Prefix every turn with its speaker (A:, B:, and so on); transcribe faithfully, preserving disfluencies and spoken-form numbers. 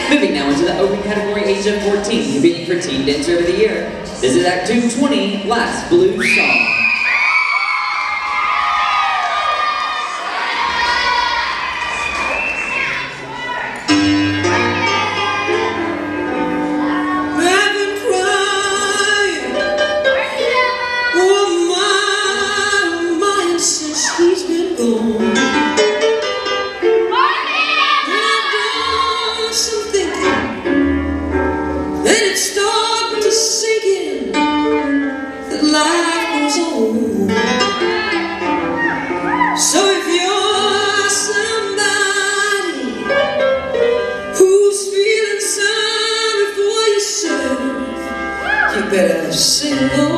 A: Moving now into the open category age of fourteen, competing for Teen Dancer of the Year. This is Act two twenty, Last Blues Song.
B: So if you're somebody who's feeling sorry for yourself, you better sing along.